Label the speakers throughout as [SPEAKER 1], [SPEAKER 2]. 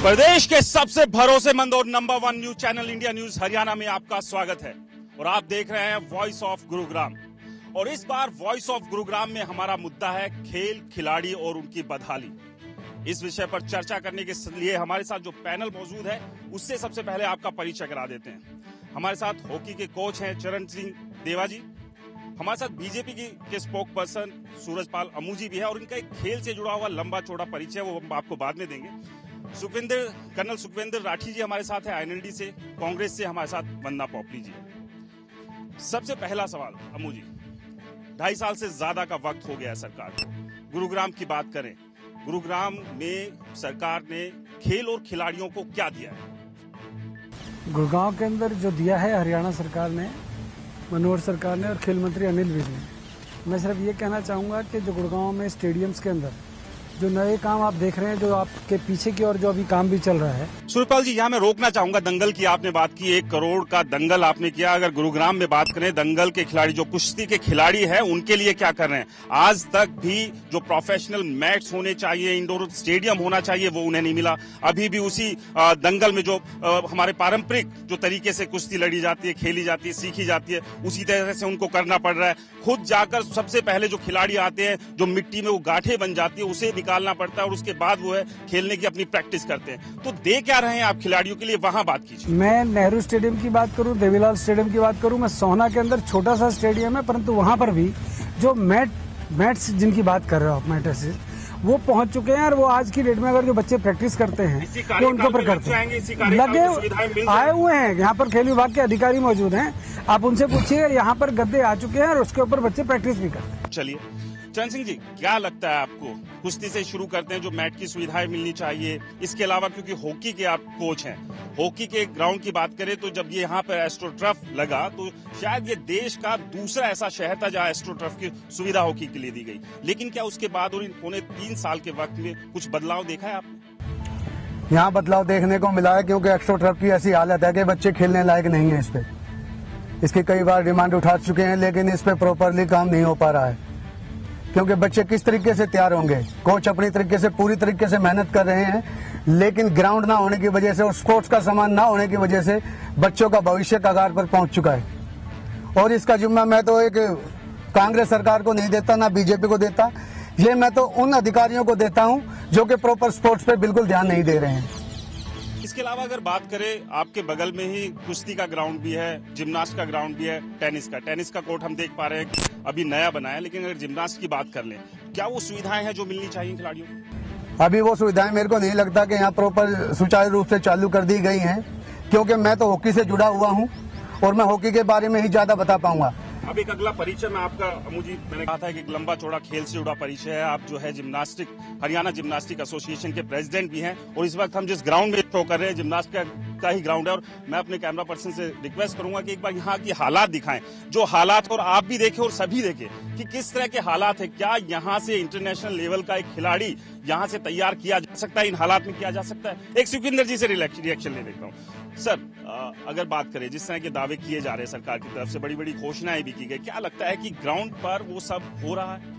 [SPEAKER 1] प्रदेश के सबसे भरोसेमंद और number 1 news channel India news Haryana में आपका स्वागत है और आप देख रहे हैं वॉइस ऑफ गुरुग्राम। और इस बार वॉइस ऑफ गुरुग्राम में हमारा मुद्दा है खेल खिलाड़ी और उनकी बदहाली। इस विषय पर चर्चा करने के लिए हमारे साथ जो पैनल मौजूद है उससे सबसे पहले आपका परिचय करा देते हैं। हमारे साथ हॉकी के कोच हैं चरण सिंह देवा जी, हमारे साथ बीजेपी के स्पोक पर्सन सूरजपाल अमूजी भी है और इनका एक खेल से जुड़ा हुआ लंबा चौड़ा परिचय वो हम आपको बाद में देंगे। कर्नल सुखविंदर राठी जी हमारे साथ है आईएनएलडी से, कांग्रेस से हमारे साथ वंदना पोपली जी है। सबसे पहला सवाल अमू जी, 2.5 साल से ज्यादा का वक्त हो गया है सरकार को। गुरुग्राम की बात करें, गुरुग्राम में सरकार ने खेल और खिलाड़ियों को क्या दिया है?
[SPEAKER 2] गुरुग्राम के अंदर जो दिया है हरियाणा सरकार ने, मनोहर सरकार ने और खेल मंत्री अनिल विज ने, मैं सिर्फ ये कहना चाहूंगा कि जो गुरुग्राम में स्टेडियम्स के अंदर जो नए काम आप देख रहे हैं, जो आपके पीछे की ओर जो अभी काम भी चल रहा है।
[SPEAKER 1] सूरजपाल जी, यहाँ मैं रोकना चाहूंगा, दंगल की आपने बात की, 1 करोड़ का दंगल आपने किया। अगर गुरुग्राम में बात करें, दंगल के खिलाड़ी जो कुश्ती के खिलाड़ी हैं उनके लिए क्या कर रहे हैं? आज तक भी जो प्रोफेशनल मैट्स होने चाहिए, इंडोर स्टेडियम होना चाहिए, वो उन्हें नहीं मिला। अभी भी उसी दंगल में जो हमारे पारंपरिक जो तरीके से कुश्ती लड़ी जाती है, खेली जाती है, सीखी जाती है, उसी तरह से उनको करना पड़ रहा है। खुद जाकर सबसे पहले जो खिलाड़ी आते हैं, जो मिट्टी में वो गांठें बन जाती है, उसे निकालना पड़ता है और उसके बाद वो है खेलने की अपनी प्रैक्टिस करते हैं। तो दे क्या रहे हैं आप खिलाड़ियों के लिए, वहां बात कीजिए।
[SPEAKER 2] मैं नेहरू स्टेडियम की बात करूं, देवीलाल स्टेडियम की बात करूं, मैं सोहना के अंदर छोटा सा स्टेडियम है, परंतु वहां पर भी जो मैट्स जिनकी बात कर रहे हो आप, मैट्स वो पहुंच चुके हैं। और वो आज की डेट में अगर जो बच्चे प्रैक्टिस करते हैं तो उनके ऊपर करते हैं, लगे आए हुए हैं। यहाँ पर खेल विभाग के अधिकारी मौजूद हैं, आप उनसे पूछिए, यहाँ पर गद्दे आ चुके हैं और उसके ऊपर बच्चे प्रैक्टिस भी करते हैं।
[SPEAKER 1] चलिए चरण सिंह जी, क्या लगता है आपको? कुश्ती से शुरू करते हैं, जो मैट की सुविधाएं मिलनी चाहिए। इसके अलावा क्योंकि हॉकी के आप कोच हैं, हॉकी के ग्राउंड की बात करें तो जब ये यहाँ पर एस्ट्रोटर्फ लगा तो शायद ये देश का दूसरा ऐसा शहर था जहाँ एस्ट्रोटर्फ की सुविधा हॉकी के लिए दी गई। लेकिन क्या उसके बाद और इन पौने 3 साल के वक्त में कुछ बदलाव देखा है आपने?
[SPEAKER 3] यहाँ बदलाव देखने को मिला है, क्योंकि एस्ट्रोटर्फ की ऐसी हालत है कि बच्चे खेलने लायक नहीं है। इस पे इसकी कई बार डिमांड उठा चुके हैं, लेकिन इस पे प्रॉपरली काम नहीं हो पा रहा है। क्योंकि बच्चे किस तरीके से तैयार होंगे, कोच अपनी तरीके से पूरी तरीके से मेहनत कर रहे हैं, लेकिन ग्राउंड ना होने की वजह से और स्पोर्ट्स का सामान ना होने की वजह से बच्चों का भविष्य कगार पर पहुंच चुका है। और इसका जिम्मा मैं तो एक कांग्रेस सरकार को नहीं देता, ना बीजेपी को देता, ये मैं तो उन अधिकारियों को देता हूं जो कि प्रॉपर स्पोर्ट्स पे बिल्कुल ध्यान नहीं दे रहे हैं।
[SPEAKER 1] इसके अलावा अगर बात करें, आपके बगल में ही कुश्ती का ग्राउंड भी है, जिम्नास्ट का ग्राउंड भी है, टेनिस का कोर्ट हम देख पा रहे हैं कि अभी नया बना है। लेकिन अगर जिम्नास्ट की बात कर लें, क्या वो सुविधाएं हैं जो मिलनी चाहिए खिलाड़ियों को?
[SPEAKER 3] अभी वो सुविधाएं मेरे को नहीं लगता कि यहाँ प्रॉपर सुचारू रूप से चालू कर दी गई हैं, क्योंकि मैं तो हॉकी से जुड़ा हुआ हूँ और मैं हॉकी के बारे में ही ज्यादा बता पाऊंगा।
[SPEAKER 1] अब एक अगला परिचय मैं आपका अमू जी, मैंने कहा था कि एक लंबा चौड़ा खेल से जुड़ा परिचय है। आप जो है हरियाणा जिम्नास्टिक एसोसिएशन के प्रेसिडेंट भी हैं और इस वक्त हम जिस ग्राउंड में थ्रो कर रहे हैं जिम्नास्टिक का ही ग्राउंड है। और मैं अपने कैमरा पर्सन से रिक्वेस्ट करूंगा कि एक बार यहाँ की हालात दिखाएं, जो हालात, और आप भी देखें और सभी देखें कि किस तरह के हालात है। क्या यहाँ से इंटरनेशनल लेवल का एक खिलाड़ी यहाँ से तैयार किया जा सकता है? इन हालात में किया जा सकता है? एक सुखविंदर जी से रिएक्शन ले लेता हूँ। सर, अगर बात करें, जिस तरह के दावे किए जा रहे हैं सरकार की तरफ से, बड़ी बड़ी घोषणाएं भी की गई, क्या लगता है कि ग्राउंड पर वो सब हो रहा है?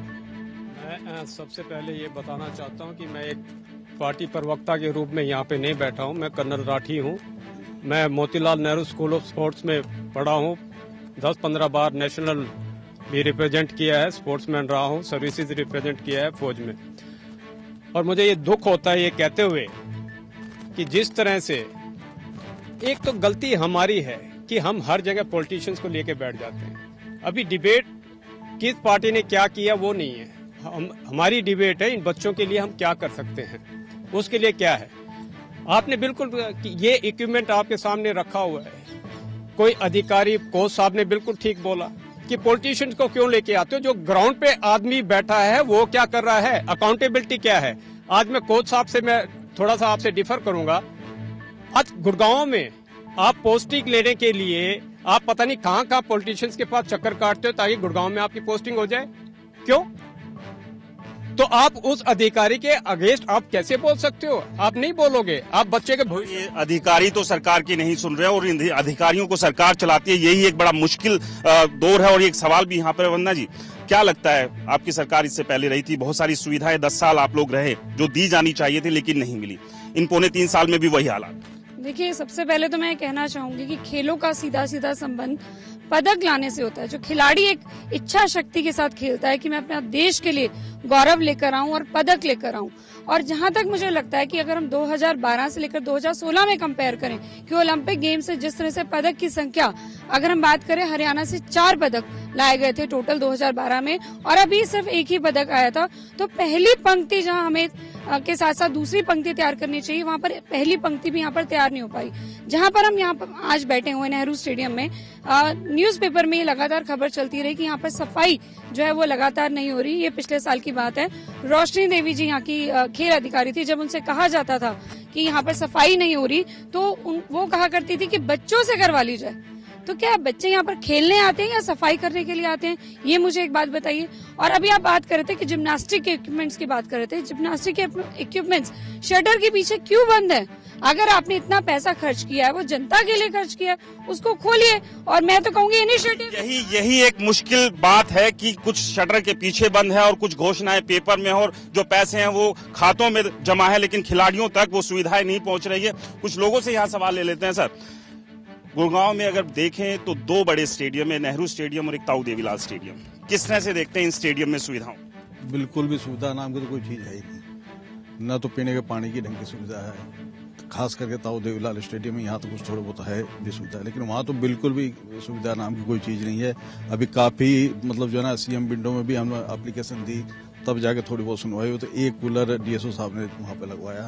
[SPEAKER 4] मैं सबसे पहले ये बताना चाहता हूं कि मैं एक पार्टी प्रवक्ता के रूप में यहाँ पे नहीं बैठा हूं। मैं कर्नल राठी हूं। मैं Motilal Nehru school of sports में पढ़ा हूं, 10-15 बार नेशनल भी रिप्रेजेंट किया है, स्पोर्ट्समैन रहा हूं, सर्विसेज रिप्रेजेंट किया है फौज में। और मुझे ये दुख होता है ये कहते हुए कि जिस तरह से एक तो गलती हमारी है कि हम हर जगह पॉलिटिशियंस को लेके बैठ जाते हैं। अभी डिबेट किस पार्टी ने क्या किया वो नहीं है, हमारी डिबेट है इन बच्चों के लिए हम क्या कर सकते हैं, उसके लिए क्या है। आपने बिल्कुल ये इक्विपमेंट आपके सामने रखा हुआ है। कोई अधिकारी, कोच साहब ने बिल्कुल ठीक बोला कि पॉलिटिशियंस को क्यों लेके आते हो? जो ग्राउंड पे आदमी बैठा है वो क्या कर रहा है, अकाउंटेबिलिटी क्या है? आज मैं कोच साहब से मैं थोड़ा सा आपसे डिफर करूंगा। आज गुड़गांव में आप पोस्टिंग लेने के लिए आप पता नहीं कहां पॉलिटिशियंस के पास चक्कर काटते हो ताकि गुड़गांव में आपकी पोस्टिंग हो जाए। क्यों? तो आप उस अधिकारी के अगेंस्ट आप कैसे बोल सकते हो? आप नहीं बोलोगे, आप बच्चे के भविष्य।
[SPEAKER 1] अधिकारी तो सरकार की नहीं सुन रहे और इन अधिकारियों को सरकार चलाती है, यही एक बड़ा मुश्किल दौर है। और एक सवाल भी यहाँ पर वंदना जी, क्या लगता है, आपकी सरकार इससे पहले रही थी, बहुत सारी सुविधाएं 10 साल आप लोग रहे जो दी जानी चाहिए थी लेकिन नहीं मिली। इन पौने 3 साल में भी वही हालात।
[SPEAKER 5] देखिए, सबसे पहले तो मैं कहना चाहूंगी कि खेलों का सीधा सीधा संबंध पदक लाने से होता है। जो खिलाड़ी एक इच्छा शक्ति के साथ खेलता है कि मैं अपने देश के लिए गौरव लेकर आऊं और पदक लेकर आऊं, और जहां तक मुझे लगता है कि अगर हम 2012 से लेकर 2016 में कंपेयर करें कि ओलंपिक गेम से जिस तरह से पदक की संख्या, अगर हम बात करें हरियाणा से 4 पदक लाए गए थे टोटल 2012 में, और अभी सिर्फ एक ही पदक आया था। तो पहली पंक्ति जहां हमें के साथ साथ दूसरी पंक्ति तैयार करनी चाहिए, वहां पर पहली पंक्ति भी यहाँ पर तैयार नहीं हो पाई। जहां पर हम यहाँ पर आज बैठे हुए नेहरू स्टेडियम में, न्यूज़पेपर में लगातार खबर चलती रही कि यहाँ पर सफाई जो है वो लगातार नहीं हो रही। ये पिछले साल की बात है। रोशनी देवी जी यहाँ की खेल अधिकारी थी। जब उनसे कहा जाता था कि यहाँ पर सफाई नहीं हो रही तो वो कहा करती थी कि बच्चों से करवा ली जाए। तो क्या बच्चे यहाँ पर खेलने आते हैं या सफाई करने के लिए आते हैं, ये मुझे एक बात बताइए। और अभी आप बात कर रहे थे कि जिम्नास्टिक के इक्विपमेंट्स की बात कर रहे थे। जिम्नास्टिक के इक्विपमेंट्स शटर के पीछे क्यों बंद है? अगर आपने इतना पैसा खर्च किया है, वो जनता के लिए खर्च किया है, उसको खोलिए। और मैं तो कहूंगी इनिशिएटिव
[SPEAKER 1] यही एक मुश्किल बात है कि कुछ शटर के पीछे बंद है और कुछ घोषणाएं पेपर में और जो पैसे हैं वो खातों में जमा है, लेकिन खिलाड़ियों तक वो सुविधाएं नहीं पहुंच रही है। कुछ लोगों से यहाँ सवाल ले लेते हैं। सर, गुड़गांव में अगर देखें तो 2 बड़े स्टेडियम है, नेहरू स्टेडियम और एक ताऊ देवीलाल स्टेडियम। किस तरह से देखते हैं इन स्टेडियम में सुविधाओं?
[SPEAKER 6] बिल्कुल भी सुविधा नाम की तो कोई चीज है ही नहीं। न तो पीने के पानी की ढंग की सुविधा है, खास करके ताऊ देवीलाल स्टेडियम में यहाँ तो कुछ थोड़ा बहुत है भी सुविधा, लेकिन वहाँ तो बिल्कुल भी सुविधा नाम की कोई चीज नहीं है। अभी काफी मतलब जो है ना सीएम विंडो में भी हमने एप्लीकेशन दी, तब जाके थोड़ी बहुत सुनवाई हुई। तो एक कूलर डीएसओ साहब ने वहाँ पे लगवाया,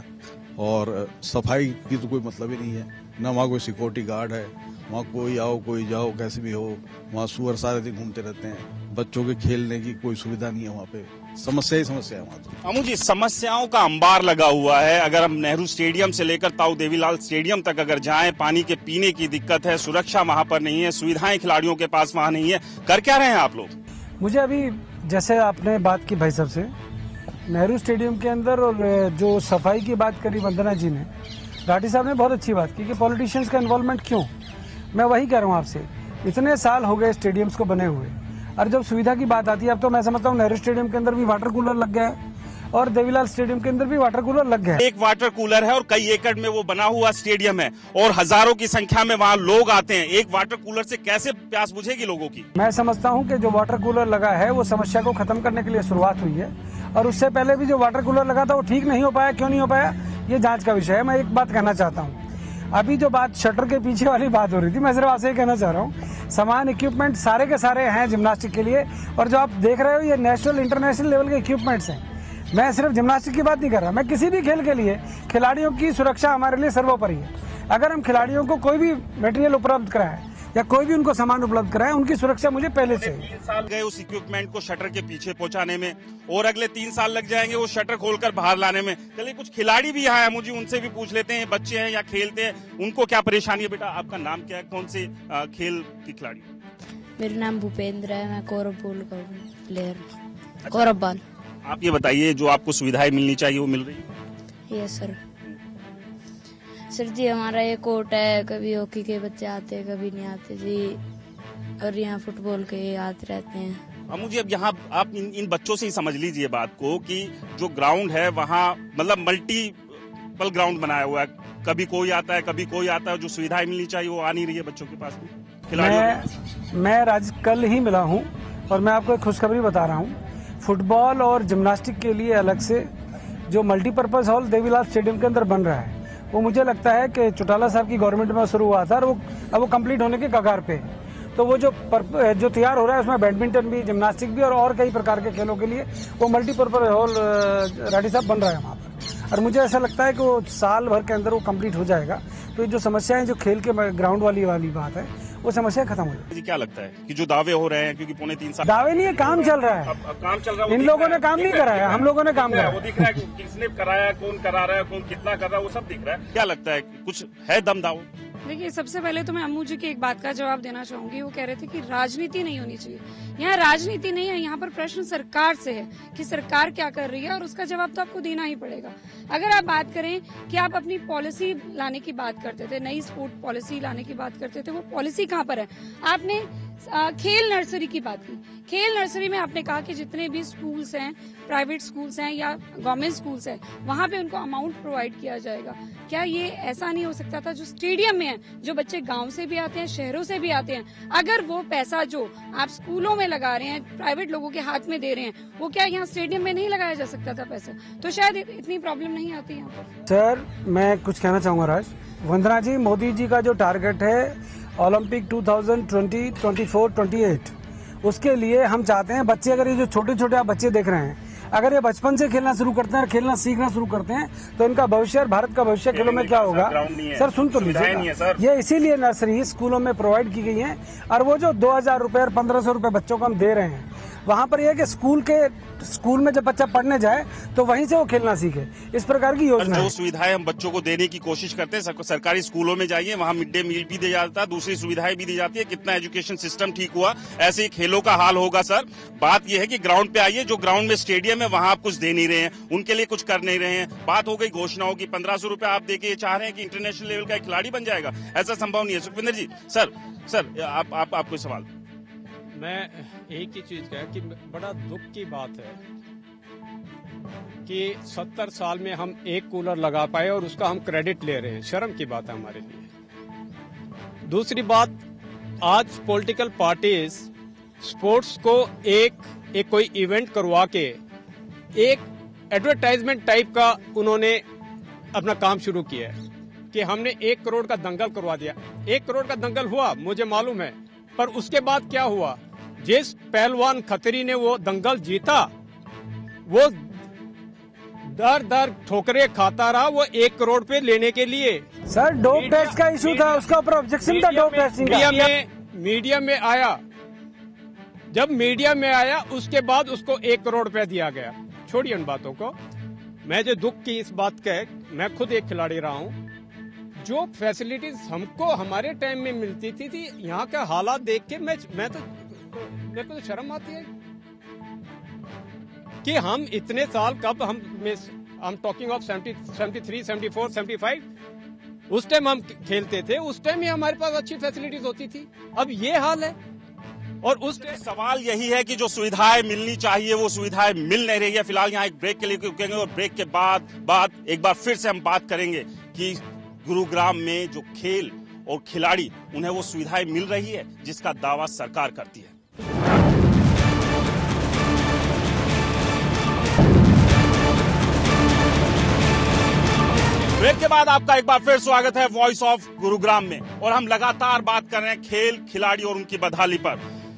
[SPEAKER 6] और सफाई की तो कोई मतलब ही नहीं है। न वहाँ कोई सिक्योरिटी गार्ड है, वहाँ कोई आओ कोई जाओ कैसे भी हो, वहाँ सुअर सारे दिन घूमते रहते हैं। बच्चों के खेलने की कोई सुविधा नहीं है वहाँ पे, समस्या ही समस्या है वहाँ तो।
[SPEAKER 1] अमू जी, समस्याओं का अंबार लगा हुआ है। अगर हम नेहरू स्टेडियम से लेकर ताऊ देवीलाल स्टेडियम तक अगर जाएं, पानी के पीने की दिक्कत है, सुरक्षा वहाँ पर नहीं है, सुविधाएं खिलाड़ियों के पास वहाँ नहीं है। कर क्या रहे हैं आप लोग?
[SPEAKER 2] मुझे अभी जैसे आपने बात की भाई साहब से, नेहरू स्टेडियम के अंदर और जो सफाई की बात करी वंदना जी ने, राठी साहब ने बहुत अच्छी बात की कि पॉलिटिशियंस का इन्वॉल्वमेंट क्यों। मैं वही कह रहा हूँ आपसे, इतने साल हो गए स्टेडियम्स को बने हुए, और जब सुविधा की बात आती है, अब तो मैं समझता हूँ नेहरू स्टेडियम के अंदर भी वाटर कूलर लग गया है और देवीलाल स्टेडियम के अंदर भी वाटर कूलर लग गया है।
[SPEAKER 1] एक वाटर कूलर है और कई एकड़ में वो बना हुआ स्टेडियम है और हजारों की संख्या में वहाँ लोग आते हैं। एक वाटर कूलर से कैसे प्यास बुझेगी लोगों की?
[SPEAKER 2] मैं समझता हूँ कि जो वाटर कूलर लगा है वो समस्या को खत्म करने के लिए शुरुआत हुई है, और उससे पहले भी जो वाटर कूलर लगा था वो ठीक नहीं हो पाया। क्यों नहीं हो पाया, ये जांच का विषय है। मैं एक बात कहना चाहता हूँ, अभी जो बात शटर के पीछे वाली बात हो रही थी, मैं सिर्फ आपसे ये कहना चाह रहा हूँ, सामान इक्विपमेंट सारे के सारे हैं जिम्नास्टिक के लिए, और जो आप देख रहे हो ये नेशनल इंटरनेशनल लेवल के इक्विपमेंट्स हैं। मैं सिर्फ जिम्नास्टिक की बात नहीं कर रहा, मैं किसी भी खेल के लिए खिलाड़ियों की सुरक्षा हमारे लिए सर्वोपरि है। अगर हम खिलाड़ियों को कोई भी मटेरियल उपलब्ध कराएं या कोई भी उनको सामान उपलब्ध कराएं, उनकी सुरक्षा मुझे पहले चाहिए।
[SPEAKER 1] 3 साल गए उस इक्विपमेंट को शटर के पीछे पहुंचाने में, और अगले 3 साल लग जाएंगे वो शटर खोलकर बाहर लाने में। चलिए, कुछ खिलाड़ी भी यहाँ है, मुझे उनसे भी पूछ लेते हैं। बच्चे हैं या खेलते हैं, उनको क्या परेशानी है? बेटा, आपका नाम क्या है? कौन से खेल की खिलाड़ी?
[SPEAKER 7] मेरा नाम भूपेंद्र है, मैं कोरबॉल का प्लेयर। कोरबॉल।
[SPEAKER 1] आप ये बताइए, जो आपको सुविधाएं मिलनी चाहिए वो मिल रही है?
[SPEAKER 7] Yes sir. सर जी, हमारा ये कोर्ट है, कभी हॉकी के बच्चे आते हैं, कभी नहीं आते जी, और यहाँ फुटबॉल के आते रहते हैं।
[SPEAKER 1] अब मुझे अब यहाँ आप इन बच्चों से ही समझ लीजिए बात को कि जो ग्राउंड है वहाँ मतलब मल्टीपल ग्राउंड बनाया हुआ है, कभी कोई आता है कभी कोई आता है, जो सुविधाएं मिलनी चाहिए वो आ नहीं रही है बच्चों के पास में।
[SPEAKER 2] मैं कल ही मिला हूँ और मैं आपको एक खुशखबरी बता रहा हूँ। फुटबॉल और जिम्नास्टिक के लिए अलग से जो मल्टीपर्पज हॉल देवीलाल स्टेडियम के अंदर बन रहा है, वो मुझे लगता है कि चौटाला साहब की गवर्नमेंट में शुरू हुआ था और वो अब वो कंप्लीट होने के कगार पे। तो वो जो तैयार हो रहा है उसमें बैडमिंटन भी, जिम्नास्टिक भी और कई प्रकार के खेलों के लिए वो मल्टीपर्पज हॉल राठी साहब बन रहा है वहाँ पर, और मुझे ऐसा लगता है कि वो साल भर के अंदर वो कंप्लीट हो जाएगा। तो जो समस्याएं जो खेल के ग्राउंड वाली बात है, वो समस्या खत्म हो जाएगी।
[SPEAKER 1] क्या लगता है कि जो दावे हो रहे हैं, क्योंकि पौने 3 साल
[SPEAKER 2] दावे नहीं है, काम चल रहा है।
[SPEAKER 1] अब काम चल रहा है,
[SPEAKER 2] इन लोगों ने काम नहीं कराया, हम लोगों ने काम कराया।
[SPEAKER 1] वो दिख रहा है किसने कराया, कौन करा रहा है, कौन कितना कर रहा है, वो सब दिख रहा है। क्या लगता है, कुछ है दम दाव?
[SPEAKER 5] देखिए, सबसे पहले तो मैं अम्मू जी की एक बात का जवाब देना चाहूंगी। वो कह रहे थे कि राजनीति नहीं होनी चाहिए। यहाँ राजनीति नहीं है, यहाँ पर प्रश्न सरकार से है कि सरकार क्या कर रही है, और उसका जवाब तो आपको देना ही पड़ेगा। अगर आप बात करें कि आप अपनी पॉलिसी लाने की बात करते थे, नई स्पोर्ट पॉलिसी लाने की बात करते थे, वो पॉलिसी कहाँ पर है? आपने खेल नर्सरी की बात की। खेल नर्सरी में आपने कहा कि जितने भी स्कूल्स हैं, प्राइवेट स्कूल्स हैं या गवर्नमेंट स्कूल्स हैं, वहां पे उनको अमाउंट प्रोवाइड किया जाएगा। क्या ये ऐसा नहीं हो सकता था जो स्टेडियम में है, जो बच्चे गांव से भी आते हैं, शहरों से भी आते हैं, अगर वो पैसा जो आप स्कूलों में लगा रहे हैं, प्राइवेट लोगों के हाथ में दे रहे हैं, वो क्या यहाँ स्टेडियम में नहीं लगाया जा सकता था पैसा? तो शायद इतनी प्रॉब्लम नहीं आती यहाँ पर।
[SPEAKER 2] सर, मैं कुछ कहना चाहूंगा राज। वंदना जी, मोदी जी का जो टारगेट है ओलंपिक 2020, 24, 28, उसके लिए हम चाहते हैं बच्चे, अगर ये जो छोटे छोटे आप बच्चे देख रहे हैं, अगर ये बचपन से खेलना शुरू करते हैं और खेलना सीखना शुरू करते हैं तो इनका भविष्य और भारत का भविष्य खेलों में क्या होगा। सर सुन तो लीजिए, ये इसीलिए नर्सरी स्कूलों में प्रोवाइड की गई है। और वो जो 2000 रुपए और 1500 रुपए बच्चों को हम दे रहे हैं, वहाँ पर यह है कि स्कूल में जब बच्चा पढ़ने जाए तो वहीं से वो खेलना सीखे। इस प्रकार की योजना
[SPEAKER 1] जो सुविधाएं हम बच्चों को देने की कोशिश करते हैं, सरकारी स्कूलों में जाइए, वहाँ मिड डे मील भी दिया जाता है, दूसरी सुविधाएं भी दी जाती है। कितना एजुकेशन सिस्टम ठीक हुआ, ऐसे ही खेलों का हाल होगा। सर, बात यह है कि ग्राउंड पे आइए, जो ग्राउंड में स्टेडियम है वहाँ आप कुछ दे नहीं रहे हैं, उनके लिए कुछ कर नहीं रहे हैं। बात हो गई घोषणाओं की, 1500 रुपए आप देके ये चाह रहे हैं कि इंटरनेशनल लेवल का एक खिलाड़ी बन जाएगा, ऐसा संभव नहीं है। सुखविंदर जी, सर आप कोई सवाल?
[SPEAKER 4] मैं एक ही चीज कह कि बड़ा दुख की बात है कि 70 साल में हम एक कूलर लगा पाए और उसका हम क्रेडिट ले रहे हैं। शर्म की बात है हमारे लिए। दूसरी बात, आज पॉलिटिकल पार्टीज स्पोर्ट्स को एक कोई इवेंट करवा के एक एडवर्टाइजमेंट टाइप का उन्होंने अपना काम शुरू किया है कि हमने 1 करोड़ का दंगल करवा दिया। 1 करोड़ का दंगल हुआ, मुझे मालूम है, पर उसके बाद क्या हुआ? जिस पहलवान खत्री ने वो दंगल जीता, वो दर ठोकरे खाता रहा, वो 1 करोड़ पे लेने के लिए।
[SPEAKER 2] सर, डोप टेस्ट का इशू था, उसका ऊपर ऑब्जेक्शन था डोप टेस्टिंग का।
[SPEAKER 4] मीडिया में आया, जब मीडिया में आया उसके बाद उसको 1 करोड़ रुपया दिया गया। छोड़िए उन बातों को। मैं जो दुख की इस बात का है, मैं खुद एक खिलाड़ी रहा हूँ, जो फैसिलिटीज हमको हमारे टाइम में मिलती थी यहाँ का हालात देख के मेरे को तो शर्म आती है कि हम इतने साल कब हम टॉकिंग ऑफ 73, 74, 75, उस टाइम हम खेलते थे, उस टाइम ही हमारे पास अच्छी फैसिलिटीज होती थी। अब ये हाल है। और उस
[SPEAKER 1] सवाल यही है कि जो सुविधाएं मिलनी चाहिए वो सुविधाएं मिल नहीं रही है। फिलहाल यहाँ एक ब्रेक के लिए रुकेंगे और ब्रेक के बाद एक बार फिर से हम बात करेंगे कि गुरुग्राम में जो खेल और खिलाड़ी, उन्हें वो सुविधाएं मिल रही है जिसका दावा सरकार करती है। ब्रेक के बाद आपका एक बार फिर स्वागत है वॉइस ऑफ गुरुग्राम में। और हम लगातार बात कर रहे हैं खेल, खिलाड़ी और उनकी बदहाली पर।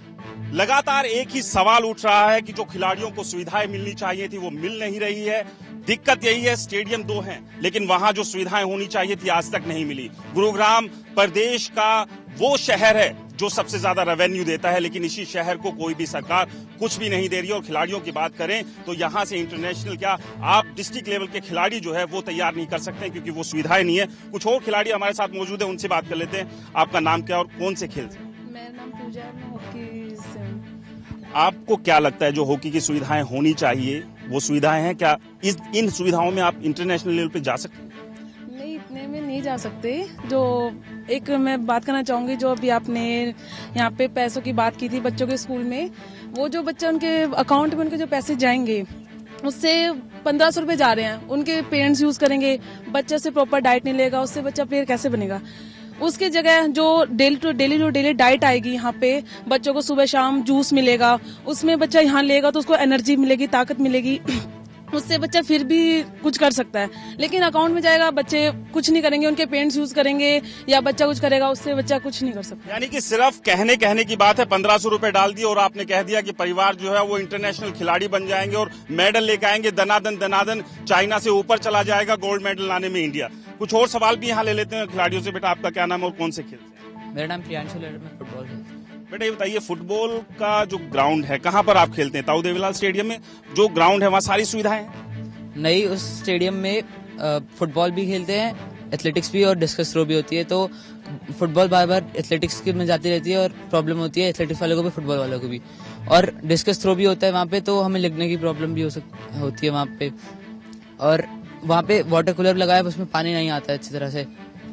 [SPEAKER 1] लगातार एक ही सवाल उठ रहा है कि जो खिलाड़ियों को सुविधाएं मिलनी चाहिए थी वो मिल नहीं रही है। दिक्कत यही है, स्टेडियम 2 हैं, लेकिन वहां जो सुविधाएं होनी चाहिए थी आज तक नहीं मिली। गुरुग्राम प्रदेश का वो शहर है जो सबसे ज्यादा रेवेन्यू देता है, लेकिन इसी शहर को कोई भी सरकार कुछ भी नहीं दे रही है। और खिलाड़ियों की बात करें तो यहाँ से इंटरनेशनल क्या, आप डिस्ट्रिक्ट लेवल के खिलाड़ी जो है वो तैयार नहीं कर सकते क्योंकि वो सुविधाएं नहीं है। कुछ और खिलाड़ी हमारे साथ मौजूद है, उनसे बात कर लेते हैं। आपका नाम क्या और कौन से खेल से?
[SPEAKER 8] मेरा नाम पूजा है, मैं हॉकी से हूँ।
[SPEAKER 1] आपको क्या लगता है जो हॉकी की सुविधाएं होनी चाहिए वो सुविधाएं हैं क्या? इन सुविधाओं में आप इंटरनेशनल लेवल पे जा सकते हैं?
[SPEAKER 8] नहीं, इतने में नहीं जा सकते। जो एक मैं बात करना चाहूंगी, जो अभी आपने यहाँ पे पैसों की बात की थी बच्चों के स्कूल में, वो जो बच्चा उनके अकाउंट में उनके जो पैसे जाएंगे उससे 1500 रुपए जा रहे हैं, उनके पेरेंट्स यूज करेंगे, बच्चा से प्रॉपर डाइट नहीं लेगा, उससे बच्चा प्लेयर कैसे बनेगा? उसकी जगह जो डेली डाइट आएगी यहाँ पे, बच्चों को सुबह शाम जूस मिलेगा, उसमें बच्चा यहाँ लेगा तो उसको एनर्जी मिलेगी, ताकत मिलेगी, उससे बच्चा फिर भी कुछ कर सकता है। लेकिन अकाउंट में जाएगा, बच्चे कुछ नहीं करेंगे, उनके पेरेंट्स यूज करेंगे या बच्चा कुछ करेगा, उससे बच्चा कुछ नहीं कर सकता।
[SPEAKER 1] यानी कि सिर्फ कहने की बात है। 1500 रुपए डाल दिए और आपने कह दिया कि परिवार जो है वो इंटरनेशनल खिलाड़ी बन जाएंगे और मेडल लेकर आएंगे, दनादन चाइना से ऊपर चला जाएगा गोल्ड मेडल लाने में इंडिया। कुछ और सवाल भी यहाँ ले लेते हैं खिलाड़ियों से। बेटा, आपका क्या नाम है और कौन से खेल से?
[SPEAKER 9] मेरा नाम प्रियांशु है, मैं फुटबॉल खेलता हूँ।
[SPEAKER 1] बेटा ये बताइए, फुटबॉल का जो ग्राउंड है कहाँ पर आप खेलते हैं? ताऊ देवीलाल स्टेडियम में जो ग्राउंड है वहाँ सारी सुविधाएं हैं?
[SPEAKER 9] नहीं, उस स्टेडियम में फुटबॉल भी खेलते हैं, एथलेटिक्स भी और डिस्कस थ्रो भी होती है। तो फुटबॉल बार बार एथलेटिक्स की में जाती रहती है और प्रॉब्लम होती है एथलेटिक्स वालों को भी, फुटबॉल वालों को भी। और डिस्कस थ्रो भी होता है वहाँ पे, तो हमें लगने की प्रॉब्लम भी होती है वहाँ पे। और वहाँ पे वाटर कूलर लगाया है, उसमें पानी नहीं आता है अच्छी तरह से।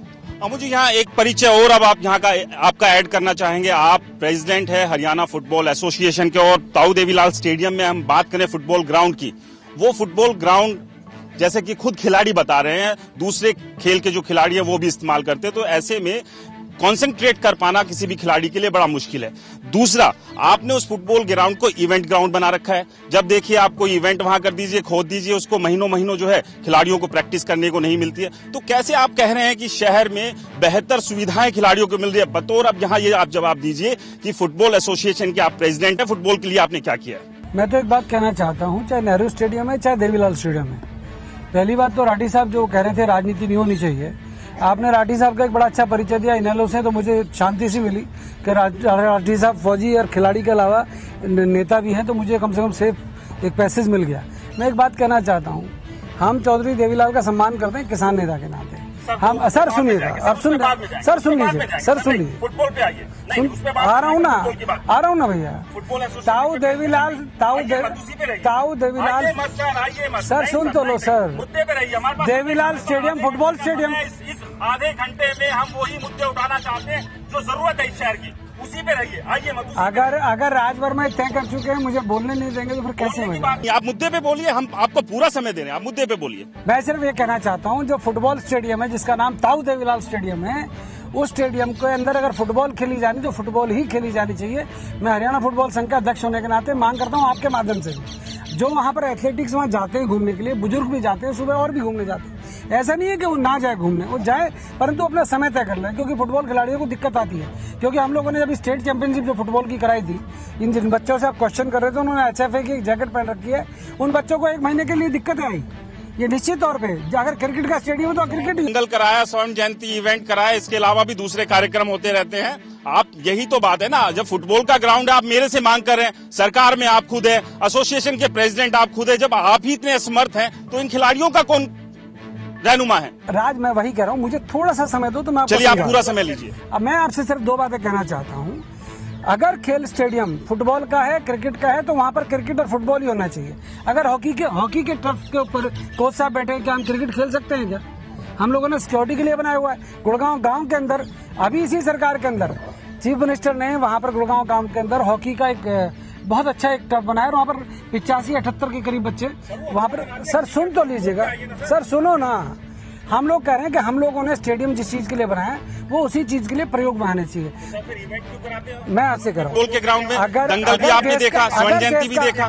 [SPEAKER 1] मुझे यहाँ एक परिचय और अब आप यहाँ का आपका ऐड करना चाहेंगे। आप प्रेसिडेंट है हरियाणा फुटबॉल एसोसिएशन के, और ताऊ देवीलाल स्टेडियम में हम बात करें फुटबॉल ग्राउंड की, वो फुटबॉल ग्राउंड जैसे कि खुद खिलाड़ी बता रहे हैं दूसरे खेल के जो खिलाड़ी है वो भी इस्तेमाल करते हैं, तो ऐसे में कंसंट्रेट कर पाना किसी भी खिलाड़ी के लिए बड़ा मुश्किल है। दूसरा, आपने उस फुटबॉल ग्राउंड को इवेंट ग्राउंड बना रखा है। जब देखिए आप कोई इवेंट वहां कर दीजिए, खोद दीजिए उसको, महीनों जो है खिलाड़ियों को प्रैक्टिस करने को नहीं मिलती है। तो कैसे आप कह रहे हैं कि शहर में बेहतर सुविधाएं खिलाड़ियों को मिल रही है? बतौर अब यहाँ ये आप जवाब दीजिए कि फुटबॉल एसोसिएशन के आप प्रेसिडेंट है, फुटबॉल के लिए आपने क्या किया है?
[SPEAKER 2] मैं तो एक बात कहना चाहता हूँ, चाहे नेहरू स्टेडियम है चाहे देवीलाल स्टेडियम है, पहली बात तो राठी साहब जो कह रहे थे राजनीति नहीं होनी चाहिए, आपने राठी साहब का एक बड़ा अच्छा परिचय दिया इनेलो से, तो मुझे शांति सी मिली कि राठी साहब फौजी और खिलाड़ी के अलावा नेता भी हैं, तो मुझे कम से कम सेफ एक पैसेज मिल गया। मैं एक बात कहना चाहता हूँ, हम चौधरी देवीलाल का सम्मान करते हैं किसान नेता के नाते। हम सर सुनिएगा, आप सुन सर सुन लीजिए, सर सुन लीजिए,
[SPEAKER 1] फुटबॉल पे आइए।
[SPEAKER 2] आ रहा हूँ ना भैया। ताऊ देवीलाल सर सुन तो लो सर।
[SPEAKER 1] मुद्दे पे रहिए, हमारे पास
[SPEAKER 2] देवीलाल स्टेडियम फुटबॉल स्टेडियम,
[SPEAKER 1] इस आधे घंटे में हम वही मुद्दे उठाना चाहते हैं जो जरूरत है इस शहर की, उसी पे रहिए, आइए मत।
[SPEAKER 2] अगर राजवर्मा तय कर चुके हैं मुझे बोलने नहीं देंगे तो फिर कैसे होगा?
[SPEAKER 1] आप मुद्दे पे बोलिए, हम आपको पूरा समय दे रहे हैं, आप मुद्दे पे बोलिए।
[SPEAKER 2] मैं सिर्फ ये कहना चाहता हूँ, जो फुटबॉल स्टेडियम है जिसका नाम ताऊ देवीलाल स्टेडियम है, उस स्टेडियम के अंदर अगर फुटबॉल खेली जानी तो फुटबॉल ही खेली जानी चाहिए। मैं हरियाणा फुटबॉल संघ का अध्यक्ष होने के नाते मांग करता हूँ आपके माध्यम से भी, जो वहाँ पर एथलेटिक्स वहाँ जाते हैं घूमने के लिए, बुजुर्ग भी जाते हैं, सुबह और भी घूमने जाते हैं। ऐसा नहीं है कि वो ना जाए घूमने, वो जाए परंतु अपना समय तय कर लें, क्योंकि फुटबॉल खिलाड़ियों को दिक्कत आती है। क्योंकि हम लोगों ने जब स्टेट चैंपियनशिप जो फुटबॉल की कराई थी, इन जिन बच्चों से आप क्वेश्चन कर रहे थे उन्होंने HFA की जैकेट पहन रखी है, उन बच्चों को 1 महीने के लिए दिक्कत आई। ये निश्चित तौर पे अगर क्रिकेट का स्टेडियम है तो क्रिकेट
[SPEAKER 1] दंगल कराया, स्वर्ण जयंती इवेंट कराया, इसके अलावा भी दूसरे कार्यक्रम होते रहते हैं। आप यही तो बात है ना, जब फुटबॉल का ग्राउंड है आप मेरे से मांग कर रहे हैं, सरकार में आप खुद है, एसोसिएशन के प्रेसिडेंट आप खुद है, जब आप ही इतने असमर्थ हैं तो इन खिलाड़ियों का कौन रहनुमा है?
[SPEAKER 2] राज, मैं वही कह रहा हूँ, मुझे थोड़ा सा समय दो तो मैं
[SPEAKER 1] चलिए आप पूरा समय लीजिए।
[SPEAKER 2] अब मैं आपसे सिर्फ 2 बातें कहना चाहता हूँ। अगर खेल स्टेडियम फुटबॉल का है, क्रिकेट का है, तो वहाँ पर क्रिकेट और फुटबॉल ही होना चाहिए। अगर हॉकी के टर्फ के ऊपर कोच साहब बैठे हैं, क्या हम क्रिकेट खेल सकते हैं क्या? हम लोगों ने सिक्योरिटी के लिए बनाया हुआ है। गुड़गांव गांव के अंदर अभी इसी सरकार के अंदर चीफ मिनिस्टर ने वहाँ पर गुड़गांव गांव के अंदर हॉकी का एक बहुत अच्छा एक टर्फ बनाया, और वहाँ पर 85-78 के करीब बच्चे वहाँ पर। सर सुन तो लीजिएगा, सर सुनो ना, हम लोग कह रहे हैं कि हम लोगों ने स्टेडियम जिस चीज के लिए बनाया वो उसी चीज के लिए प्रयोग में आने चाहिए। मैं आपसे कह रहा हूँ,
[SPEAKER 1] के ग्राउंड में दंगल भी आपने देखा, स्वर्ण जयंती भी देखा,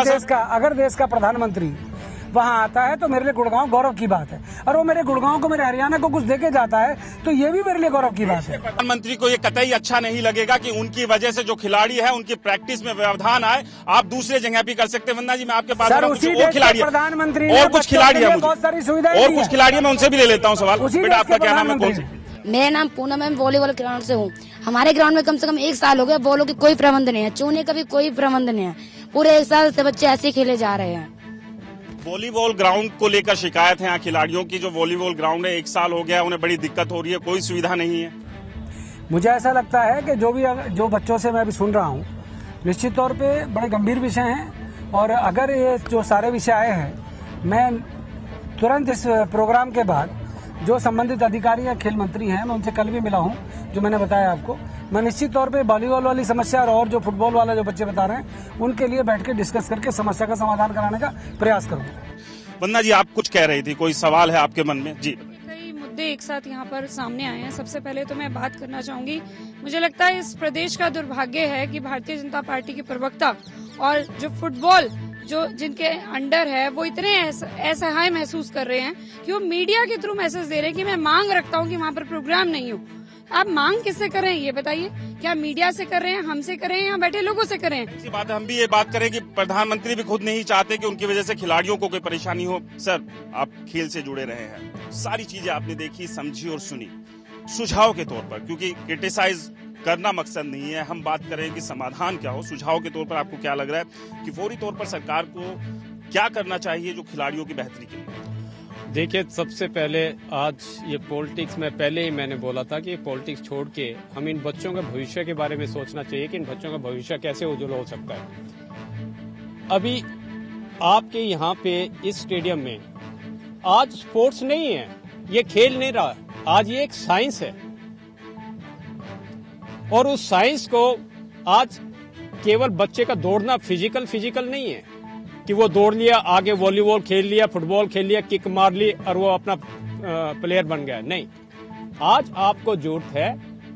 [SPEAKER 2] अगर देश का प्रधानमंत्री वहाँ आता है तो मेरे लिए गुड़गांव गौरव की बात है, और वो मेरे गुड़गांव को, मेरे हरियाणा को कुछ देके जाता है तो ये भी मेरे लिए गौरव की बात है।
[SPEAKER 1] प्रधानमंत्री को ये कतई अच्छा नहीं लगेगा कि उनकी वजह से जो खिलाड़ी है उनकी प्रैक्टिस में व्यवधान आए। आप दूसरे जगह भी कर सकते हैं। वंदना जी, मैं आपके पास
[SPEAKER 2] खिलाड़ी प्रधानमंत्री
[SPEAKER 1] और कुछ खिलाड़ी है,
[SPEAKER 2] बहुत सारी सुविधाएं
[SPEAKER 1] और कुछ खिलाड़ी मैं उनसे भी ले लेता हूँ सवाल। बेटा आपका क्या नाम है? कौन से?
[SPEAKER 7] मेरा नाम पूनम है, वॉलीबॉल ग्राउंड से हूँ। हमारे ग्राउंड में कम से कम 1 साल हो गया, बॉलों की कोई प्रबंध नहीं है, चूने का भी कोई प्रबंध नहीं है। पूरे 1 साल से बच्चे ऐसे खेले जा रहे हैं।
[SPEAKER 1] वॉलीबॉल ग्राउंड को लेकर शिकायत है यहाँ खिलाड़ियों की। जो वॉलीबॉल ग्राउंड है 1 साल हो गया, उन्हें बड़ी दिक्कत हो रही है, कोई सुविधा नहीं है।
[SPEAKER 2] मुझे ऐसा लगता है कि जो बच्चों से मैं अभी सुन रहा हूँ, निश्चित तौर पे बड़े गंभीर विषय हैं, और अगर ये जो सारे विषय आए हैं, मैं तुरंत इस प्रोग्राम के बाद जो संबंधित अधिकारी या खेल मंत्री हैं, मैं उनसे कल भी मिला हूं, जो मैंने बताया आपको, मैं निश्चित तौर पे वॉलीबॉल वाली समस्या और जो फुटबॉल वाला जो बच्चे बता रहे हैं उनके लिए बैठ के डिस्कस करके समस्या का समाधान कराने का प्रयास करूंगा।
[SPEAKER 1] वंदना जी, आप कुछ कह रही थी, कोई सवाल है आपके मन में? जी।
[SPEAKER 5] कई मुद्दे एक साथ यहाँ पर सामने आए हैं। सबसे पहले तो मैं बात करना चाहूंगी, मुझे लगता है इस प्रदेश का दुर्भाग्य है कि भारतीय जनता पार्टी के प्रवक्ता और जो फुटबॉल जो जिनके अंडर है वो इतने असहाय महसूस कर रहे हैं कि वो मीडिया के थ्रू मैसेज दे रहे हैं कि मैं मांग रखता हूं कि वहां पर प्रोग्राम नहीं हो। आप मांग किससे कर रहे हैं ये बताइए? क्या मीडिया से कर रहे हैं, हमसे कर रहे हैं, या बैठे लोगों से कर रहे हैं?
[SPEAKER 1] इसी बात है, हम भी ये बात करें कि प्रधानमंत्री भी खुद नहीं चाहते कि उनकी वजह से खिलाड़ियों को कोई परेशानी हो। सर, आप खेल से जुड़े रहे हैं, सारी चीजें आपने देखी, समझी और सुनी। सुझाव के तौर पर, क्योंकि क्रिटिसाइज करना मकसद नहीं है, हम बात करें कि समाधान क्या हो, सुझाव के तौर पर आपको क्या लग रहा है कि फौरी तौर पर सरकार को क्या करना चाहिए जो खिलाड़ियों की बेहतरी के लिए?
[SPEAKER 4] देखिए, सबसे पहले आज ये पॉलिटिक्स में पहले ही मैंने बोला था कि पॉलिटिक्स छोड़ के हम इन बच्चों के भविष्य के बारे में सोचना चाहिए कि इन बच्चों का भविष्य कैसे उज्जवल हो सकता है। अभी आपके यहाँ पे इस स्टेडियम में आज स्पोर्ट्स नहीं है, ये खेल नहीं रहा, आज ये एक साइंस है और उस साइंस को आज केवल बच्चे का दौड़ना फिजिकल नहीं है कि वो दौड़ लिया, आगे वॉलीबॉल खेल लिया, फुटबॉल खेल लिया, किक मार ली और वो अपना प्लेयर बन गया। नहीं, आज आपको जरूरत है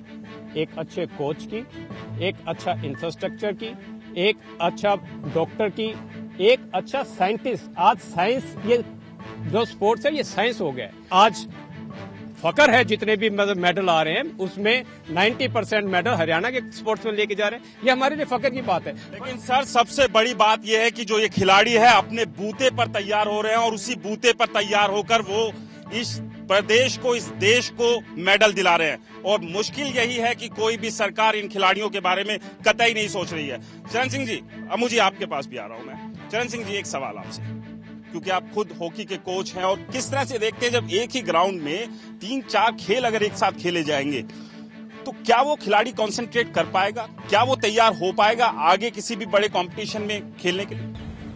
[SPEAKER 4] एक अच्छे कोच की, एक अच्छा इंफ्रास्ट्रक्चर की, एक अच्छा डॉक्टर की, एक अच्छा साइंटिस्ट। आज साइंस, ये जो स्पोर्ट्स है ये साइंस हो गया। आज फकर है जितने भी मेडल आ रहे हैं उसमें 90% मेडल हरियाणा के स्पोर्ट्स में लेके जा रहे हैं। ये हमारे लिए फकर की बात है।
[SPEAKER 1] लेकिन सर सबसे बड़ी बात यह है कि जो ये खिलाड़ी है अपने बूते पर तैयार हो रहे हैं और उसी बूते पर तैयार होकर वो इस प्रदेश को, इस देश को मेडल दिला रहे हैं। और मुश्किल यही है कि कोई भी सरकार इन खिलाड़ियों के बारे में कतई नहीं सोच रही है। चरण सिंह जी, अमू जी आपके पास भी आ रहा हूं मैं। चरण सिंह जी, एक सवाल आपसे, क्योंकि आप खुद हॉकी के कोच हैं और किस तरह से देखते हैं जब एक ही ग्राउंड में 3-4 खेल अगर एक साथ खेले जाएंगे तो क्या वो खिलाड़ी कंसंट्रेट कर पाएगा? क्या वो तैयार हो पाएगा आगे किसी भी बड़े कंपटीशन में खेलने के लिए?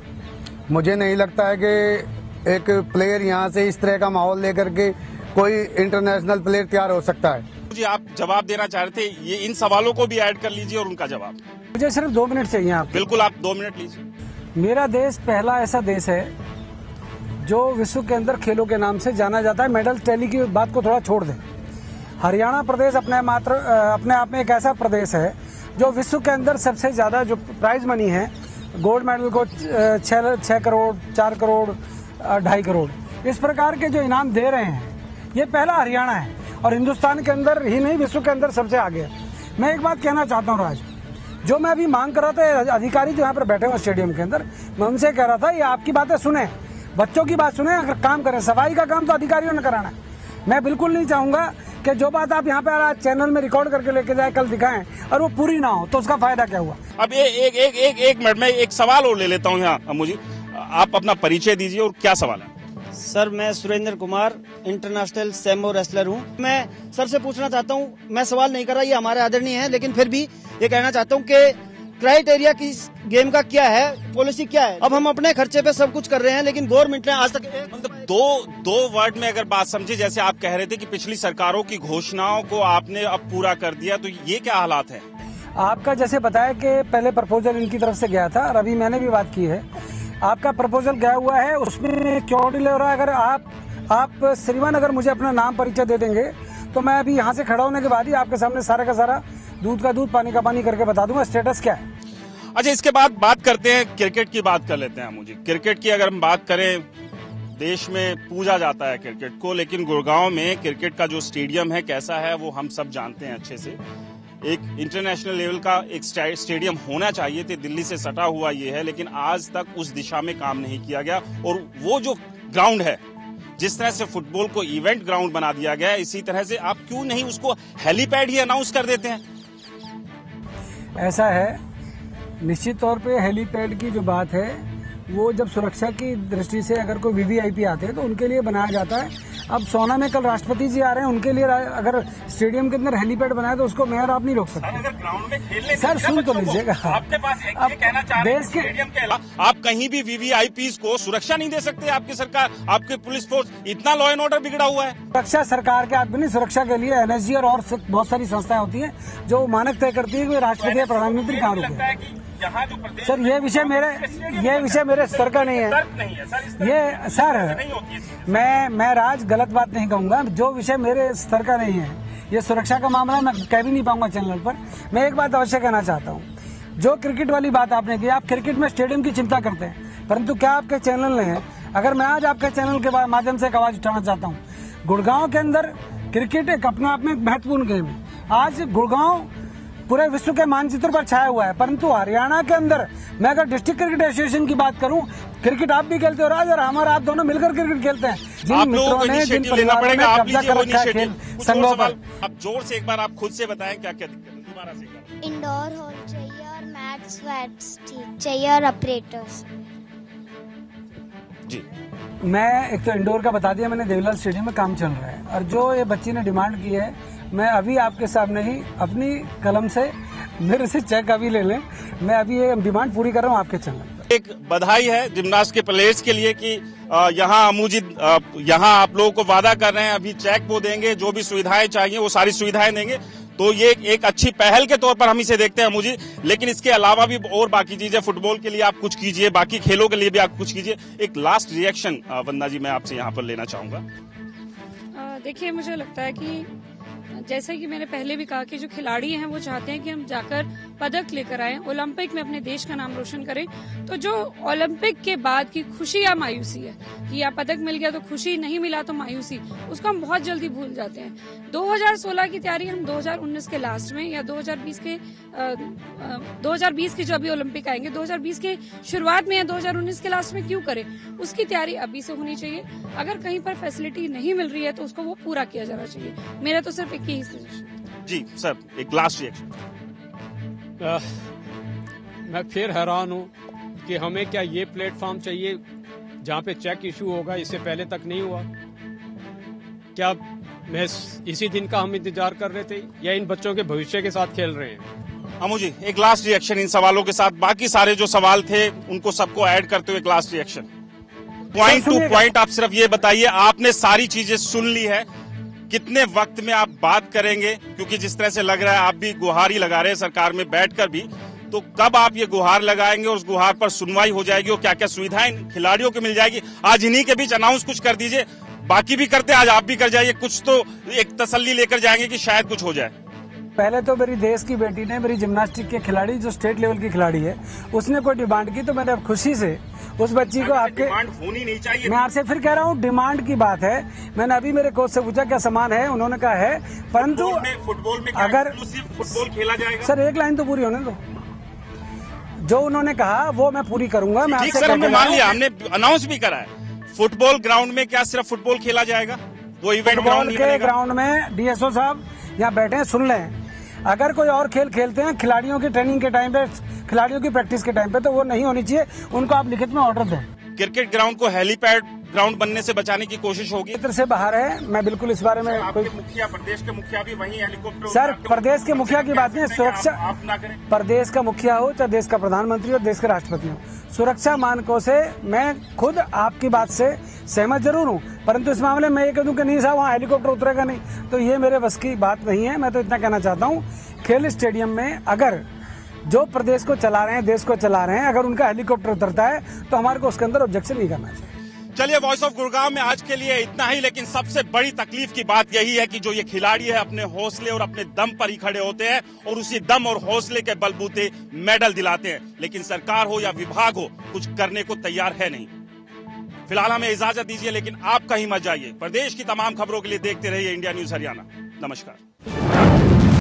[SPEAKER 3] मुझे नहीं लगता है कि एक प्लेयर यहाँ से इस तरह का माहौल लेकर के कोई इंटरनेशनल प्लेयर तैयार हो सकता है।
[SPEAKER 1] जी, आप जवाब देना चाह रहे थे, ये इन सवालों को भी ऐड कर लीजिए और उनका जवाब।
[SPEAKER 2] मुझे सिर्फ 2 मिनट चाहिए आप।
[SPEAKER 1] बिल्कुल, आप 2 मिनट लीजिए।
[SPEAKER 2] मेरा देश पहला ऐसा देश है जो विश्व के अंदर खेलों के नाम से जाना जाता है। मेडल टैली की बात को थोड़ा छोड़ दें। हरियाणा प्रदेश अपने आप में एक ऐसा प्रदेश है जो विश्व के अंदर सबसे ज्यादा जो प्राइज मनी है, गोल्ड मेडल को 6 करोड़, 4 करोड़, 2.5 करोड़, इस प्रकार के जो इनाम दे रहे हैं, ये पहला हरियाणा है और हिंदुस्तान के अंदर ही नहीं विश्व के अंदर सबसे आगे है। मैं एक बात कहना चाहता हूँ राज, जो मैं अभी मांग कर रहा था, अधिकारी जो यहाँ पर बैठे हुए स्टेडियम के अंदर, मैं उनसे कह रहा था ये आपकी बातें सुने, बच्चों की बात सुने, अगर काम करें। सफाई का काम तो अधिकारियों ने कराना है। मैं बिल्कुल नहीं चाहूंगा कि जो बात आप यहाँ पे आज चैनल में रिकॉर्ड करके लेके जाए, कल दिखाएं और वो पूरी ना हो तो उसका फायदा क्या हुआ?
[SPEAKER 1] अब एक मिनट में एक सवाल और ले लेता हूँ यहाँ। मुझे आप अपना परिचय दीजिए और क्या सवाल है?
[SPEAKER 10] सर, मैं Surendra Kumar, international sambo wrestler हूँ। मैं सर से पूछना चाहता हूँ, मैं सवाल नहीं कर रहा, ये हमारे आदरणीय है, लेकिन फिर भी ये कहना चाहता हूँ कि क्राइटेरिया की गेम का क्या है, पॉलिसी क्या है? अब हम अपने खर्चे पे सब कुछ कर रहे हैं, लेकिन गवर्नमेंट ने आज तक
[SPEAKER 1] मतलब दो वर्ड में अगर बात समझे, जैसे आप कह रहे थे कि पिछली सरकारों की घोषणाओं को आपने अब पूरा कर दिया, तो ये क्या हालात है?
[SPEAKER 2] आपका जैसे बताया कि पहले प्रपोजल इनकी तरफ से गया था और अभी मैंने भी बात की है, आपका प्रपोजल गया हुआ है, उसमें क्यों डिले हो रहा है? अगर आप श्रीमान अगर मुझे अपना नाम परिचय दे देंगे तो मैं अभी यहाँ से खड़ा होने के बाद ही आपके सामने सारा का सारा दूध का दूध पानी का पानी करके बता दूंगा स्टेटस क्या है।
[SPEAKER 1] अच्छा, इसके बाद बात करते हैं, क्रिकेट की बात कर लेते हैं। मुझे क्रिकेट की अगर हम बात करें, देश में पूजा जाता है क्रिकेट को, लेकिन गुड़गांव में क्रिकेट का जो स्टेडियम है कैसा है वो हम सब जानते हैं अच्छे से। एक इंटरनेशनल लेवल का एक स्टेडियम होना चाहिए थे, दिल्ली से सटा हुआ ये है, लेकिन आज तक उस दिशा में काम नहीं किया गया। और वो जो ग्राउंड है, जिस तरह से फुटबॉल को इवेंट ग्राउंड बना दिया गया है, इसी तरह से आप क्यों नहीं उसको हेलीपैड ही अनाउंस कर देते हैं?
[SPEAKER 2] ऐसा है, निश्चित तौर पे हेलीपैड की जो बात है वो जब सुरक्षा की दृष्टि से अगर कोई वीवीआईपी आते हैं तो उनके लिए बनाया जाता है। अब सोना में कल राष्ट्रपति जी आ रहे हैं, उनके लिए अगर स्टेडियम के अंदर हेलीपैड बनाए तो उसको मेयर आप नहीं रोक सकते।
[SPEAKER 1] अगर ग्राउंड में खेलने
[SPEAKER 2] सर सुन तो लीजिएगा,
[SPEAKER 1] आपके पास एक ये कहना चाह रहे हैं स्टेडियम के अलावा आप कहीं भी वीवीआईपी को सुरक्षा नहीं दे सकते? आपकी सरकार, आपकी पुलिस फोर्स, इतना लॉ एंड ऑर्डर बिगड़ा हुआ है।
[SPEAKER 2] सुरक्षा सरकार के हाथ में नहीं, सुरक्षा के लिए एनएसजी और बहुत सारी संस्थाएं होती है जो मानक तय करती है कि राष्ट्रपति या प्रधानमंत्री कहाँ रुके। सर ये विषय मेरे स्तर का नहीं है। ये सर मैं राज गलत बात नहीं कहूंगा, जो विषय मेरे स्तर का नहीं है, ये सुरक्षा का मामला मैं कह भी नहीं पाऊंगा चैनल पर। मैं एक बात अवश्य कहना चाहता हूँ, जो क्रिकेट वाली बात आपने की, आप क्रिकेट में स्टेडियम की चिंता करते हैं, परंतु क्या आपके चैनल ने, अगर मैं आज आपके चैनल के माध्यम से एक आवाज उठाना चाहता हूँ, गुड़गांव के अंदर क्रिकेट एक अपने आप में एक महत्वपूर्ण गेम है। आज गुड़गांव पूरे विश्व के मानचित्र पर छाया हुआ है, परंतु हरियाणा के अंदर मैं अगर डिस्ट्रिक्ट क्रिकेट एसोसिएशन की बात करूं, क्रिकेट आप भी खेलते हो राज, और हमारा आप दोनों मिलकर क्रिकेट खेलते हैं। जिन मित्रों ने, जिन परिवारों ने कब्जा कर रखा है खेल संघों पर।
[SPEAKER 1] अब जोर से एक बार आप खुद से बताएं क्या क्या दिक्कत है, दोबारा से।
[SPEAKER 11] इंडोर हॉल चाहिए और मैट्स वैट्स ठीक चाहिए और ऑपरेटर्स
[SPEAKER 1] जी।
[SPEAKER 2] मैं एक तो इंडोर का बता दिया मैंने, देवीलाल स्टेडियम में काम चल रहा है, और जो ये बच्ची ने डिमांड की है, मैं अभी आपके सामने ही अपनी कलम से, मेरे से चेक अभी ले लें, मैं अभी ये डिमांड पूरी कर रहा हूँ आपके चैनल पर।
[SPEAKER 1] एक बधाई है जिम्नास्ट के प्लेयर्स के लिए कि यहाँ अमूजिद यहाँ आप लोगों को वादा कर रहे हैं, अभी चेक वो देंगे, जो भी सुविधाएं चाहिए वो सारी सुविधाएं देंगे। तो ये एक अच्छी पहल के तौर पर हम इसे देखते हैं अमूजिद, लेकिन इसके अलावा भी और बाकी चीजें, फुटबॉल के लिए आप कुछ कीजिए, बाकी खेलों के लिए भी आप कुछ कीजिए। एक लास्ट रिएक्शन वंदना जी मैं आपसे यहाँ पर लेना चाहूंगा।
[SPEAKER 5] देखिए, मुझे लगता है कि जैसे कि मैंने पहले भी कहा कि जो खिलाड़ी हैं वो चाहते हैं कि हम जाकर पदक लेकर आए, ओलंपिक में अपने देश का नाम रोशन करें। तो जो ओलंपिक के बाद की खुशी या मायूसी है कि या पदक मिल गया तो खुशी, नहीं मिला तो मायूसी, उसको हम बहुत जल्दी भूल जाते हैं। 2016 की तैयारी हम 2019 के लास्ट में या 2020 के जो अभी ओलंपिक आएंगे 2020 के शुरुआत में या 2019 के लास्ट में क्यों करें? उसकी तैयारी अभी से होनी चाहिए। अगर कहीं पर फैसिलिटी नहीं मिल रही है तो उसको वो पूरा किया जाना चाहिए। मेरा तो सिर्फ एक ही सजेशन।
[SPEAKER 1] जी सर, एक लास्ट रिएक्शन।
[SPEAKER 4] मैं फिर हैरान हूँ कि हमें क्या ये प्लेटफॉर्म चाहिए जहाँ पे चेक इशू होगा, इससे पहले तक नहीं हुआ क्या? मैं इसी दिन का हम इंतजार कर रहे थे या इन बच्चों के भविष्य के साथ खेल रहे हैं?
[SPEAKER 1] अमू जी, एक लास्ट रिएक्शन इन सवालों के साथ, बाकी सारे जो सवाल थे उनको सबको ऐड करते हुए एक last reaction. Point to point आप सिर्फ ये बताइए, आपने सारी चीजें सुन ली है, कितने वक्त में आप बात करेंगे? क्योंकि जिस तरह से लग रहा है आप भी गुहार ही लगा रहे हैं सरकार में बैठकर भी, तो कब आप ये गुहार लगाएंगे और उस गुहार पर सुनवाई हो जाएगी और क्या क्या सुविधाएं खिलाड़ियों को मिल जाएगी? आज इन्हीं के बीच अनाउंस कुछ कर दीजिए, बाकी भी करते, आज आप भी कर जाइए, कुछ तो एक तसल्ली लेकर जाएंगे कि शायद कुछ हो जाए।
[SPEAKER 2] पहले तो मेरी देश की बेटी ने, मेरी जिम्नास्टिक के खिलाड़ी जो स्टेट लेवल की खिलाड़ी है, उसने कोई डिमांड की तो मैंने अब खुशी से उस बच्ची को, आपके
[SPEAKER 1] डिमांड होनी नहीं चाहिए,
[SPEAKER 2] मैं आपसे फिर कह रहा हूँ डिमांड की बात है। मैंने अभी मेरे कोच से पूछा क्या सामान है, उन्होंने कहा है, परंतु
[SPEAKER 1] फुटबॉल में
[SPEAKER 2] अगर
[SPEAKER 1] फुटबॉल खेला जाएगा
[SPEAKER 2] सर, एक लाइन तो पूरी होने दो। जो उन्होंने कहा वो मैं पूरी करूंगा। मैं
[SPEAKER 1] ठीक सर, हमने मान लिया, हमने अनाउंस भी करा है। फुटबॉल ग्राउंड में क्या सिर्फ फुटबॉल खेला जाएगा? वो इवेंट
[SPEAKER 2] ग्राउंड के ग्राउंड में डीएसओ साहब यहाँ बैठे हैं, सुन लें। अगर कोई और खेल खेलते हैं खिलाड़ियों की ट्रेनिंग के टाइम पे, खिलाड़ियों की प्रैक्टिस के टाइम पे, तो वो नहीं होनी चाहिए। उनको आप लिखित में ऑर्डर दें।
[SPEAKER 1] क्रिकेट ग्राउंड को हेलीपैड ग्राउंड बनने से बचाने की कोशिश होगी।
[SPEAKER 2] क्षेत्र से बाहर है, मैं बिल्कुल इस बारे में
[SPEAKER 1] कोई मुखिया, प्रदेश के मुखिया भी वहीं हेलीकॉप्टर।
[SPEAKER 2] सर, प्रदेश के मुखिया की बात नहीं, सुरक्षा
[SPEAKER 1] आप ना करें।
[SPEAKER 2] प्रदेश का मुखिया हो चाहे देश का प्रधानमंत्री हो, देश के राष्ट्रपति हो, सुरक्षा मानकों से मैं खुद आपकी बात से सहमत जरूर हूँ, परंतु इस मामले में ये कह दूं कि नहीं साहब वहाँ हेलीकॉप्टर उतरेगा नहीं, तो ये मेरे बस की बात नहीं है। मैं तो इतना कहना चाहता हूँ, खेल स्टेडियम में अगर जो प्रदेश को चला रहे हैं, देश को चला रहे हैं, अगर उनका हेलीकॉप्टर उतरता है तो हमारे को उसके अंदर ऑब्जेक्शन नहीं करना चाहिए।
[SPEAKER 1] चलिए, वॉइस ऑफ गुरुग्राम में आज के लिए इतना ही, लेकिन सबसे बड़ी तकलीफ की बात यही है कि जो ये खिलाड़ी है अपने हौसले और अपने दम पर ही खड़े होते हैं और उसी दम और हौसले के बलबूते मेडल दिलाते हैं, लेकिन सरकार हो या विभाग हो कुछ करने को तैयार है नहीं। फिलहाल हमें इजाजत दीजिए, लेकिन आप कहीं मत जाइए। प्रदेश की तमाम खबरों के लिए देखते रहिए इंडिया न्यूज हरियाणा। नमस्कार।